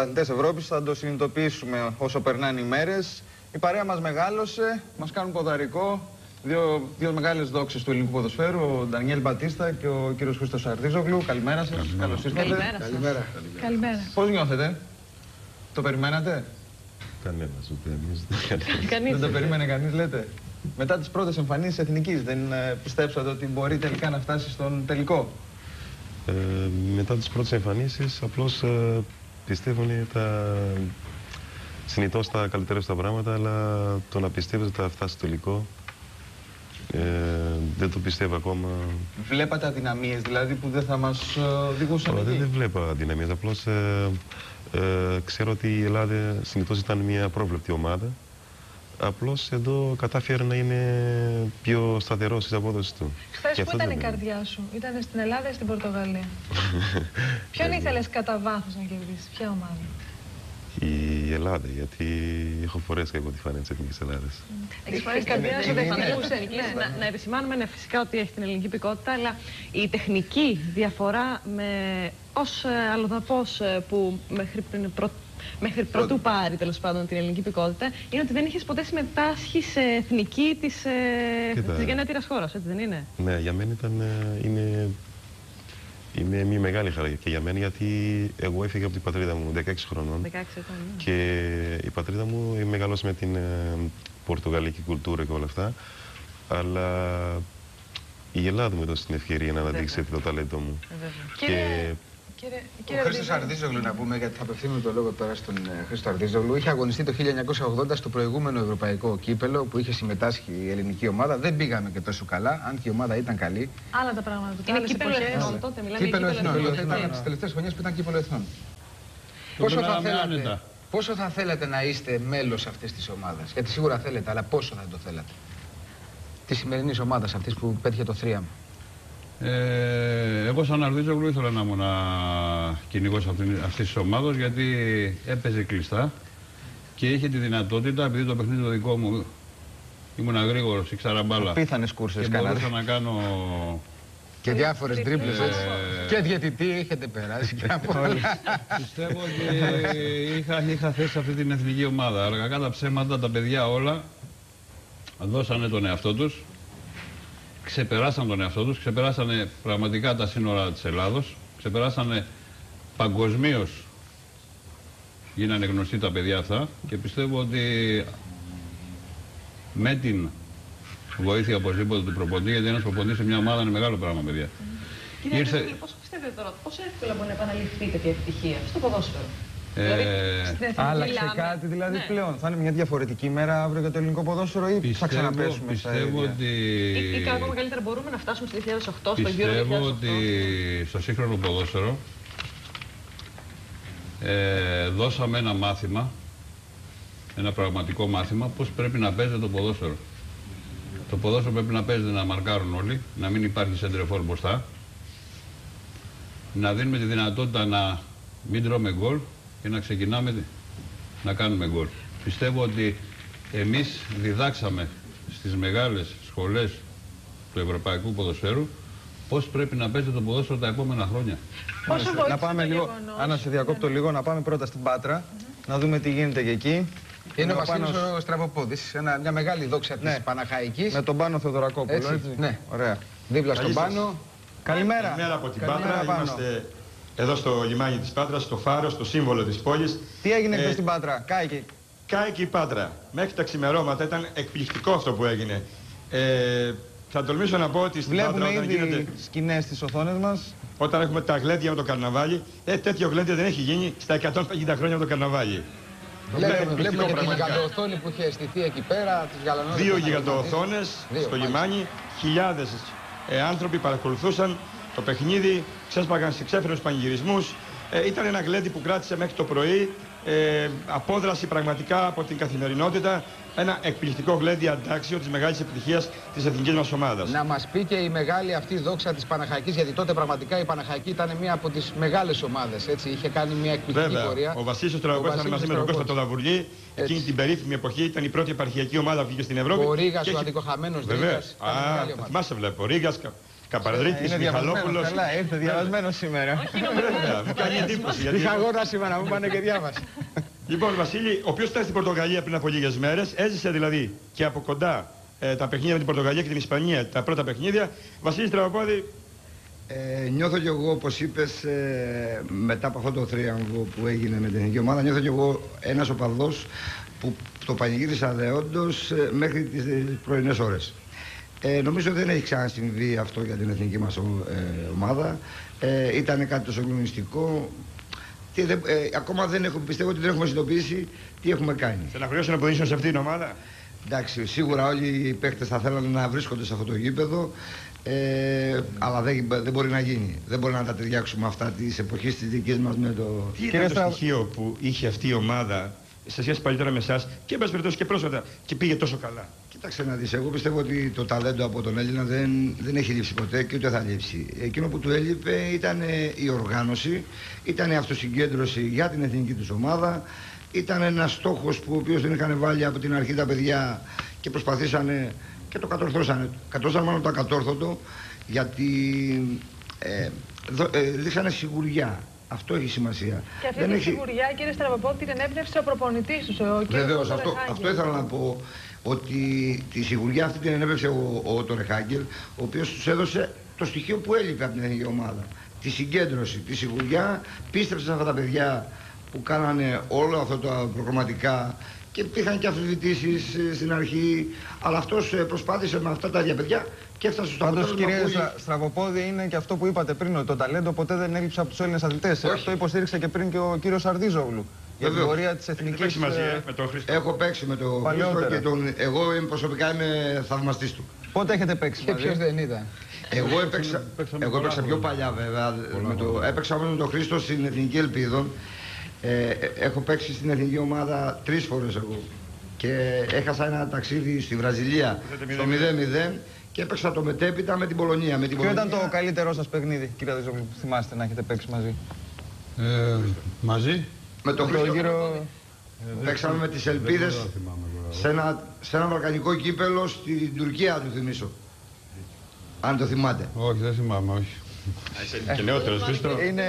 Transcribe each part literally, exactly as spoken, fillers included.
πρωταθλητές Ευρώπης, θα το συνειδητοποιήσουμε όσο περνάνε οι μέρες. Η παρέα μας μεγάλωσε, μας κάνουν ποδαρικό. Δύο, δύο μεγάλες δόξες του ελληνικού ποδοσφαίρου, ο Ντανιέλ Μπατίστα και ο κύριος Χρήστος Αρτίζογλου. Καλημέρα σας. Καλώς ήρθατε. Καλημέρα. Καλημέρα. Καλημέρα. Πώς νιώθετε, το περιμένατε? Κανένας, ούτε εμείς. Δεν το περίμενε κανείς, λέτε? Μετά τις πρώτες εμφανίσεις εθνικής, δεν ε, πιστέψατε ότι μπορεί τελικά να φτάσει στον τελικό? Ε, μετά τις πρώτες εμφανίσεις, απλώς ε, πιστεύουν τα... συνηθώς τα καλύτερα στα πράγματα, αλλά το να πιστεύετε ότι θα φτάσει στο τελικό, ε, δεν το πιστεύω ακόμα. Βλέπατε αδυναμίες δηλαδή που δεν θα μας οδηγούσαν εκεί? Δεν, δεν βλέπω αδυναμίες, απλώς ε, ε, ξέρω ότι η Ελλάδα συνήθως ήταν μια πρόβλεπτη ομάδα. Απλώς εδώ κατάφερε να είναι πιο σταθερός στις απόδοσεις του. Χθες που ήταν η καρδιά σου? Ήταν στην Ελλάδα ή στην Πορτογαλία? Ποιον ήθελες κατά βάθος να κερδίσεις, ποια ομάδα? Η Ελλάδα, γιατί έχω φορέσει και εγώ τη φανέλα της Εθνικής Ελλάδας. Έχεις φορέσει την καρδιά σου δεν θα να επισημάνουμε ναι, φυσικά ότι έχει την ελληνική υπηκότητα, αλλά η τεχνική διαφορά με ως αλλοδαπός που μέχρι πριν προ... μέχρι πρωτού πάρει τέλος πάντων την ελληνική υπηκότητα, είναι ότι δεν είχες ποτέ συμμετάσχει σε εθνική της, ε, της γενέτειρας χώρας, έτσι δεν είναι? Ναι, για μένα ήταν, είναι, είναι μια μεγάλη χαρά και για μένα, γιατί εγώ έφυγα από την πατρίδα μου δεκαέξι χρονών. δεκαέξι ετών, ναι. Και η πατρίδα μου μεγαλώσει με την ε, πορτογαλική κουλτούρα και όλα αυτά, αλλά η Ελλάδα μου έδωσε την ευκαιρία να αναδείξει το ταλέντο μου. Και... Κύριε, κύριε ο Χρήστος Αρτίζογλου, να πούμε, γιατί θα απευθύνουμε το λόγο τώρα στον uh, Χρήστο Αρτίζογλου, είχε αγωνιστεί το χίλια εννιακόσια ογδόντα στο προηγούμενο ευρωπαϊκό κύπελο που είχε συμμετάσχει η ελληνική ομάδα. Δεν πήγαμε και τόσο καλά, αν και η ομάδα ήταν καλή. Άλλα τα πράγματα. Είναι κύπελο εθνών τότε, μιλάμε κύπελο για εθνών. Ήταν τις τελευταίες χρονιές που ήταν κύπελο εθνών. Πόσο θα, θέλατε, πόσο θα θέλατε να είστε μέλος αυτής της ομάδας? Γιατί σίγουρα θέλετε, αλλά πόσο θα το θέλατε? Τη σημερινή ομάδα αυτή που πέτυχε το θρίαμβο. Ε, εγώ σαν Αρτίζογλου ήθελα να ήμουν κυνηγός αυτής της ομάδας, γιατί έπαιζε κλειστά και είχε τη δυνατότητα, επειδή το παιχνίδι το δικό μου ήμουν γρήγορος, ήξερα μπάλα Πίθανες κούρσες και μπορούσα να κάνω και διάφορες τρίπλες, έτσι. Ε... Και διαιτητή έχετε περάσει και από όλα. Πιστεύω ότι είχα, είχα θέση αυτή την εθνική ομάδα. Αργά τα ψέματα, τα παιδιά όλα δώσανε τον εαυτό τους. Ξεπεράσαν τον εαυτό τους, ξεπεράσανε πραγματικά τα σύνορα της Ελλάδος, ξεπεράσανε παγκοσμίως, γίνανε γνωστοί τα παιδιά αυτά και πιστεύω ότι με την βοήθεια οπωσδήποτε του προπονητή, γιατί ένας προπονητής σε μια ομάδα είναι μεγάλο πράγμα, παιδιά. Κύριε Ήρθε... Ήρθε... πόσο πιστεύετε τώρα, πόσο εύκολα μπορεί να επαναληφθεί τέτοια επιτυχία στο ποδόσφαιρο? Ε... Δηλαδή, άλλαξε κάτι δηλαδή, ναι, πλέον? Θα είναι μια διαφορετική μέρα αύριο για το ελληνικό ποδόσφαιρο ή πιστεύω, θα ξαναπέσουμε? Πιστεύω στα ότι... Ή, ή ακόμα καλύτερα μπορούμε να φτάσουμε στο δύο χιλιάδες οκτώ, στο Euro δύο χιλιάδες οκτώ. Πιστεύω ότι στο σύγχρονο ποδόσφαιρο ε, δώσαμε ένα μάθημα, ένα πραγματικό μάθημα, πώς πρέπει να παίζει το ποδόσφαιρο. Το ποδόσφαιρο πρέπει να παίζει να μαρκάρουν όλοι, να μην υπάρχει σεντρεφόρ μπροστά, να δίνουμε τη δυνατότητα να μην τρώμε γκολ και να ξεκινάμε να κάνουμε γκολ. Πιστεύω ότι εμείς διδάξαμε στις μεγάλες σχολές του ευρωπαϊκού ποδοσφαίρου πώς πρέπει να παίζει το ποδόσφαιρο τα επόμενα χρόνια. Πόσο να, να πάμε λίγο, Άννα, σε διακόπτω λίγο, να πάμε πρώτα στην Πάτρα, mm-hmm. να δούμε τι γίνεται και εκεί. Είναι ο Βασίλης ο Στραβοπόδης, μια μεγάλη δόξα της, ναι, Παναχαϊκής. Με τον Πάνο Θεοδωρακόπουλο, έτσι. έτσι. Ναι. Ωραία. Δίπλα στον Πάνο. Καλημέρα. Καλημέρα από την Καλημέρα, Πάτρα. Πάνο. Είμαστε εδώ στο λιμάνι της Πάτρας, στο φάρο, στο σύμβολο της πόλης. Τι έγινε χθες ε, στην Πάτρα, κάηκε? Κάηκε η Πάτρα. Μέχρι τα ξημερώματα ήταν εκπληκτικό αυτό που έγινε. Ε, θα τολμήσω να πω ότι στην Βλέπουμε Πάτρα, όταν ήδη γίνονται σκηνές στις οθόνες μας. Όταν έχουμε τα γλέντια με το καρναβάλι, ε, τέτοιο γλέντια δεν έχει γίνει στα εκατόν πενήντα χρόνια με το καρναβάλι. Βλέπουμε, βλέπουμε και την γιγαντοοθόνη που είχε αισθηθεί εκεί πέρα, τις γαλανόδες. Δύο γιγαντοοθόνες στο λιμάνι, χιλιάδες ε, άνθρωποι παρακολουθούσαν το παιχνίδι, ξέσπαγαν σε ξέφρενους πανηγυρισμούς. Ε, ήταν ένα γλέντι που κράτησε μέχρι το πρωί, ε, απόδραση πραγματικά από την καθημερινότητα. Ένα εκπληκτικό γλέντι αντάξιο της μεγάλης επιτυχίας της εθνικής μας ομάδας. Να μας πει και η μεγάλη αυτή δόξα της Παναχαϊκής, γιατί τότε πραγματικά η Παναχαϊκή ήταν μία από τις μεγάλες ομάδες. Έτσι, είχε κάνει μια εκπληκτική Βέβαια, πορεία. ο Βασίλης ο Στραβοπόδης ήταν μαζί με τον Κώστα τον Λαβουργή. Εκείνη την περίφημη εποχή ήταν η πρώτη επαρχιακή ομάδα που βγήκε στην Ευρώπη. Ο Ρήγας, ο αντικοχαμένος Ρήγας. Α, θυμάσαι, βλέπω. Ο Ρήγας, Καπαρδρίκης, Μιχαλόπουλος. Καλά, ήρθε διαβασμένο σήμερα. Μου κάνει εντύπωση. Είχα αγώνα σήμερα, μου πάνε και διάβασα. Λοιπόν, Βασίλη, ο οποίος ήταν στην Πορτογαλία πριν από λίγες μέρες, έζησε δηλαδή και από κοντά ε, τα παιχνίδια με την Πορτογαλία και την Ισπανία, τα πρώτα παιχνίδια. Βασίλη Στραβοπόδη. Ε, νιώθω κι εγώ, όπως είπες, ε, μετά από αυτό το θρίαμβο που έγινε με την εθνική ομάδα, νιώθω κι εγώ ένας οπαδός που το πανηγύρισα δεόντως ε, μέχρι τις πρωινές ώρες. Ε, νομίζω δεν έχει ξανασυμβεί αυτό για την εθνική μας ε, ομάδα. Ε, ήταν κάτι τόσο γνωριστικό. Και δεν, ε, ακόμα δεν έχω, πιστεύω ότι δεν έχουμε συνειδητοποιήσει τι έχουμε κάνει. Στεναχωριώσαι να αποδείξουν σε αυτή την ομάδα. Εντάξει, σίγουρα όλοι οι παίκτες θα θέλανε να βρίσκονται σε αυτό το γήπεδο. Ε, αλλά δεν, δεν μπορεί να γίνει. Δεν μπορεί να τα ταιριάξουμε αυτά τη εποχή τη δική μα με το. Τι ήταν το στοιχείο που είχε αυτή η ομάδα σε σχέση παλιότερα με εσάς και εν πάση περιπτώσει και πρόσφατα και πήγε τόσο καλά? Κοίταξε να δεις, εγώ πιστεύω ότι το ταλέντο από τον Έλληνα δεν, δεν έχει λείψει ποτέ και ούτε θα λείψει. Εκείνο που του έλειπε ήταν η οργάνωση, ήταν η αυτοσυγκέντρωση για την εθνική τους ομάδα, ήταν ένας στόχος που ο οποίος δεν είχαν βάλει από την αρχή τα παιδιά και προσπαθήσανε και το κατορθώσανε. Κατορθώσανε μάλλον το ακατόρθωτο, γιατί ε, δο, ε, δείξανε σιγουριά. Αυτό έχει σημασία. Και αυτή δεν τη έχει... σιγουριά, κύριε Στραβοπόδη, την ενέπνευσε ο προπονητής τους, ο κύριος Βεβαίως, αυτό, αυτό ήθελα να πω, ότι τη σιγουριά αυτή την ενέπνευσε ο, ο Ότο Ρεχάγκελ, ο οποίος τους έδωσε το στοιχείο που έλειπε από την εθνική ομάδα. Τη συγκέντρωση, τη σιγουριά, πίστεψε σε αυτά τα παιδιά που κάνανε όλα αυτά τα προγραμματικά και υπήρχαν και αμφισβητήσεις στην αρχή, αλλά αυτός προσπάθησε με αυτά τα ίδια παιδιά και έφτασε στο αποτέλεσμα. Πάντως, κύριε που... Στραβοπόδη, είναι και αυτό που είπατε πριν, ότι το ταλέντο ποτέ δεν έλειψε από τους Έλληνες αθλητές. Όχι. Αυτό υποστήριξε και πριν και ο κύριος Αρδίζογλου. Για την πορεία της εθνικής. Μαζί, ε, με τον Χρήστο. Έχω παίξει με τον Χρήστο και τον... εγώ προσωπικά είμαι θαυμαστής του. Πότε έχετε παίξει Και μαζί? ποιος δεν ήταν? Εγώ έπαιξα, εγώ έπαιξα πιο παλιά βέβαια. Με το, έπαιξα με τον Χρήστο στην Εθνική Ελπίδων. Ε, έχω παίξει στην εθνική ομάδα τρεις φορές εγώ. Και έχασα ένα ταξίδι στη Βραζιλία στο μηδέν μηδέν και έπαιξα το μετέπειτα με την Πολωνία. Με την Ποιο Πολωνία... ήταν το καλύτερό σας παιχνίδι, κύριε Αρδίζογλου, που θυμάστε να έχετε παίξει μαζί? Ε, μαζί. Με τον Χρήστο. Γύρο... Παίξαμε με τις Ελπίδες σε ένα, σε ένα βαλκανικό κύπελο στην Τουρκία, του θυμίσω. Αν το θυμάται. Όχι, δεν θυμάμαι, όχι. Είσαι και νεότερος, Χρήστο. Είναι...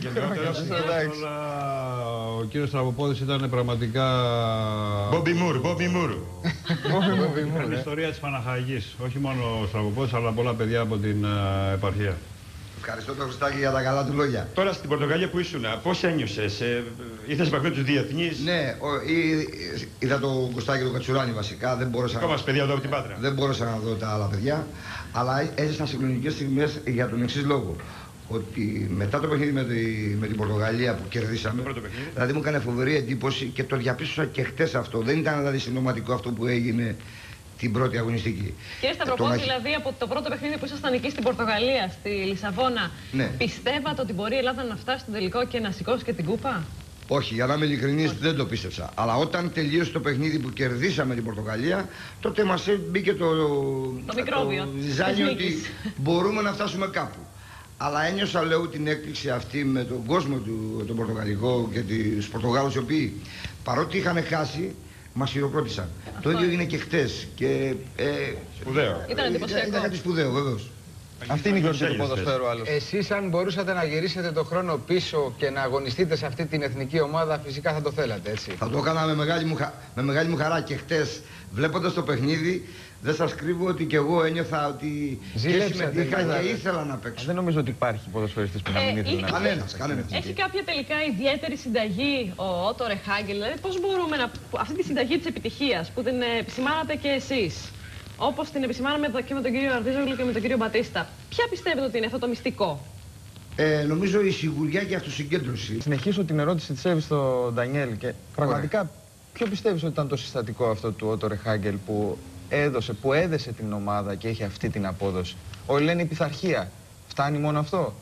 Ο κύριος Στραβοπόδης ήταν πραγματικά... Μπόμπι Μουρ, Μπόμπι Μουρ. Ήταν η ιστορία της Παναχαϊκής. Όχι μόνο ο Στραβοπόδης, αλλά πολλά παιδιά από την επαρχία. Ευχαριστώ τον Χριστάκη για τα καλά του λόγια. Τώρα στην Πορτογαλία που ήσουν, πώς ένιωσες, ε, ήρθες σε επαφή με τους διεθνείς? Ναι, ο, ή, είδα τον Κωστάκη τον Κατσουράνη βασικά. Δεν μπόρεσα, Ακόμα παιδιά εδώ από την Πάτρα. δεν μπόρεσα να δω τα άλλα παιδιά. Αλλά έζησα συγκλονιστικές στιγμές για τον εξής λόγο. Ότι μετά το παιχνίδι με, τη, με την Πορτογαλία που κερδίσαμε, δηλαδή μου έκανε φοβερή εντύπωση και το διαπίστωσα και χτες αυτό. Δεν ήταν δηλαδή συντοματικό αυτό που έγινε την πρώτη αγωνιστική. Κύριε Σταυροπόδη, το... δηλαδή από το πρώτο παιχνίδι που ήσασταν εκεί στην Πορτογαλία, στη Λισαβόνα, ναι. Πιστεύατε ότι μπορεί η Ελλάδα να φτάσει στο τελικό και να σηκώσει και την κούπα? Όχι, για να είμαι ειλικρινής, δεν το πίστεψα. Αλλά όταν τελείωσε το παιχνίδι που κερδίσαμε την Πορτογαλία, τότε μας μπήκε το, το μικρόβιο. Το ζυζάνιο ότι μπορούμε να φτάσουμε κάπου. Αλλά ένιωσα, λέω, την έκπληξη αυτή με τον κόσμο του, τον Πορτογαλικό και τους Πορτογάλους, οι οποίοι παρότι είχαν χάσει, μας χειροκρότησαν. Αυτό το ίδιο έγινε και χτες. Και, ε, σπουδαίο. Ήταν εντυπωσιακό. Ήταν κάτι σπουδαίο, βεβαίως. Αυτή είναι η γιορτή του ποδοσφαίρου, άλλωστε. Εσείς, αν μπορούσατε να γυρίσετε το χρόνο πίσω και να αγωνιστείτε σε αυτή την εθνική ομάδα, φυσικά θα το θέλατε, έτσι? Θα το έκανα με μεγάλη μου, χα... με μεγάλη μου χαρά και χτες, βλέποντας το παιχνίδι, δεν σας κρύβω ότι και εγώ ένιωθα ότι και συμμετείχα και ήθελα να παίξω. Δεν νομίζω ότι υπάρχει ποδοσφαιριστής που να μην ήθελε να παίξει. Κανένας, κανένας. Έχει κάποια τελικά ιδιαίτερη συνταγή ο Ότο Ρεχάγκελ? Δηλαδή, πώς μπορούμε να. Αυτή τη συνταγή της επιτυχίας που την επισημάνατε και εσείς, όπως την επισημάναμε και με τον κύριο Αρδίζογλου και με τον κύριο Μπατίστα, ποια πιστεύετε ότι είναι αυτό το μυστικό? Ε, νομίζω η σιγουριά και η αυτοσυγκέντρωση. Συνεχίσω την ερώτηση της Εύης στον Ντανιέλ και πραγματικά Ωραία. Ποιο πιστεύεις ότι ήταν το συστατικό αυτό του Ότο Ρεχάγκελ που έδωσε, που έδεσε την ομάδα και έχει αυτή την απόδοση? Όλοι λένε η πειθαρχία. Φτάνει μόνο αυτό?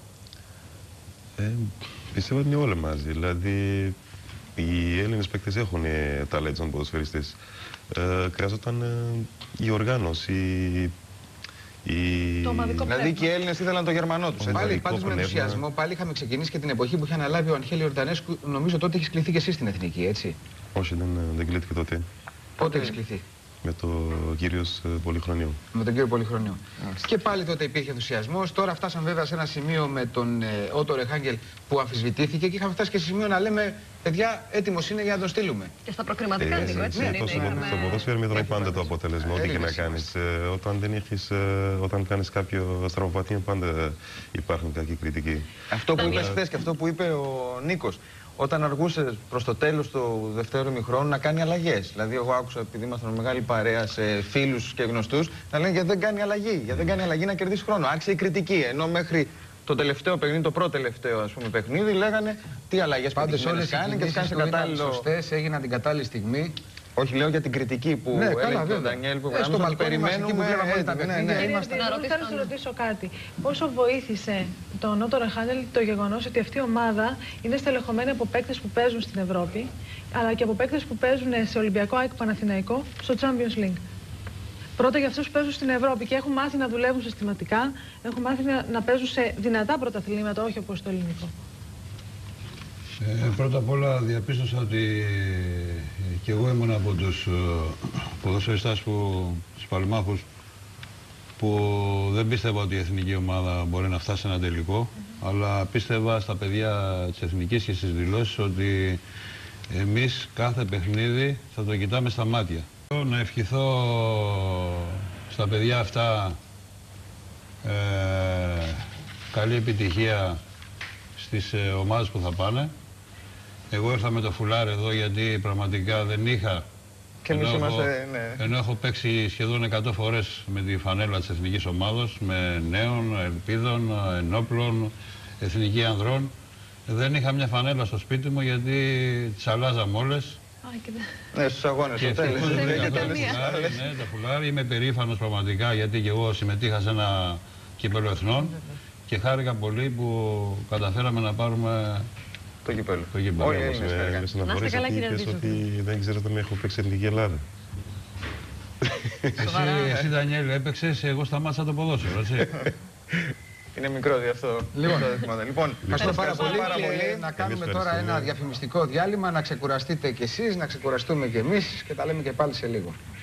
Ε, πιστεύω ότι είναι όλα μαζί. Δηλαδή, οι Έλληνες παίκτες έχουν ταλέντο σαν ποδοσφαιριστές. Ε, χρειάζονταν ε, η οργάνωση, η... Το ομαδικό πνεύμα. Δηλαδή και οι Έλληνες ήθελαν το Γερμανό τους. Πάλι, πάντως με ενθουσιασμό, πάλι είχαμε ξεκινήσει και την εποχή που είχε αναλάβει ο Αγχέλιο Ορτανέσκου. Νομίζω τότε έχεις κληθεί και εσύ στην εθνική, έτσι? Όχι, δεν, δεν κλείθηκε τότε. Πότε έχεις κληθεί? με τον κύριο Πολυχρονίου. Με τον κύριο Πολυχρονίου. Mm. Και πάλι τότε υπήρχε ενθουσιασμός. Τώρα φτάσαμε βέβαια σε ένα σημείο με τον ε, Ότο Ρεχάγκελ που αμφισβητήθηκε και είχαμε φτάσει και σε σημείο να λέμε παιδιά, έτοιμος είναι για να τον στείλουμε. Και στα προκριματικά, ε, Νίκο, έτσι. Ναι, ναι, στο ποδόσφαιρο μετράει πάντα το αποτέλεσμα, ό,τι και να κάνεις. Ε, όταν δεν έχεις, ε, όταν κάνεις κάποιο στραβοπατία, πάντα υπάρχουν κακή κριτική. Αυτό που είπες χθες και αυτό που είπε ο Νίκος. Όταν αργούσε προς το τέλος του δευτέρου ημιχρόνου να κάνει αλλαγές. Δηλαδή, εγώ άκουσα, επειδή ήμασταν μεγάλη παρέα σε φίλους και γνωστούς, να λένε γιατί δεν κάνει αλλαγή. Γιατί δεν κάνει αλλαγή να κερδίσει χρόνο. Άρχισε η κριτική. Ενώ μέχρι το τελευταίο παιχνίδι, το πρώτο τελευταίο ας πούμε, παιχνίδι, λέγανε τι αλλαγές πάντως κάνει και κάνει σε κατάλληλο. Σωστές, έγιναν την κατάλληλη στιγμή. Όχι, λέω για την κριτική που ναι, έλεγε ο Ντανιέλ που γράψαμε. Στο περιμένουμε. Που βλέπαμε τα παιχνίδια. Θέλω να σας ρωτήσω κάτι. Πόσο βοήθησε τον Ότο Ρεχάγκελ το γεγονός ότι αυτή η ομάδα είναι στελεχωμένη από παίκτες που παίζουν στην Ευρώπη, αλλά και από παίκτες που παίζουν σε Ολυμπιακό ΑΕΚ Παναθηναϊκό στο Champions League. Πρώτα για αυτούς που παίζουν στην Ευρώπη και έχουν μάθει να δουλεύουν συστηματικά, έχουν μάθει να, να παίζουν σε δυνατά πρωταθλήματα, όχι όπως το ελληνικό. Ε, πρώτα απ' όλα διαπίστωσα ότι και εγώ ήμουν από τους ε, ποδοσφαιριστές που, τους παλμάχους που δεν πίστευα ότι η εθνική ομάδα μπορεί να φτάσει σε ένα τελικό, mm-hmm. αλλά πίστευα στα παιδιά της εθνικής και στις δηλώσεις ότι εμείς κάθε παιχνίδι θα το κοιτάμε στα μάτια. Να ευχηθώ στα παιδιά αυτά ε, καλή επιτυχία στις ε, ομάδες που θα πάνε. Εγώ ήρθα με το φουλάρι εδώ γιατί πραγματικά δεν είχα, και ενώ, είμαστε, έχω, ναι. ενώ έχω παίξει σχεδόν εκατό φορές με τη φανέλα της εθνικής ομάδος, με νέων, ελπίδων, ενόπλων, εθνική ανδρών. Δεν είχα μια φανέλα στο σπίτι μου γιατί τις αλλάζαμε όλες. Ναι, στους αγώνες, στο τέλος. Ναι, το φουλάρι. Είμαι περήφανος πραγματικά γιατί και εγώ συμμετείχα σε ένα κύπελλο εθνών και χάρηκα πολύ που καταφέραμε να πάρουμε το κύπελλο. Το κύπελλο. Όλοι Έλληνες να είστε καλά, κύριε Αρτίζο. Ότι δεν ξέρω αν έχω παίξει ελληνική Ελλάδα. Εσύ, εσύ Ντανιέλ, έπαιξες, εγώ σταμάτησα το ποδόσφαιρο, έτσι. Είναι μικρό δι' αυτό. Λοιπόν, λοιπόν ευχαριστώ πάρα πολύ. Να κάνουμε τώρα ένα διαφημιστικό διάλειμμα, να ξεκουραστείτε κι εσείς, να ξεκουραστούμε κι εμείς και τα λέμε και πάλι σε λίγο.